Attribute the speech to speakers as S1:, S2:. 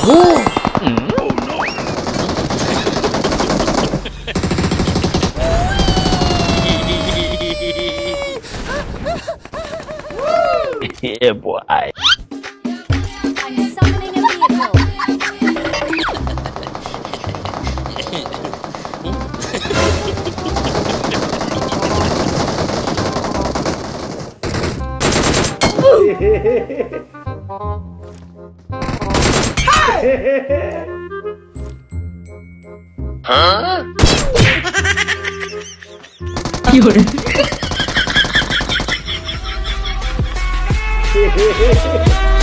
S1: Yeah, boy.
S2: I'm summoning a vehicle.
S1: Huh?
S3: 有人。
S4: 嘿嘿嘿嘿。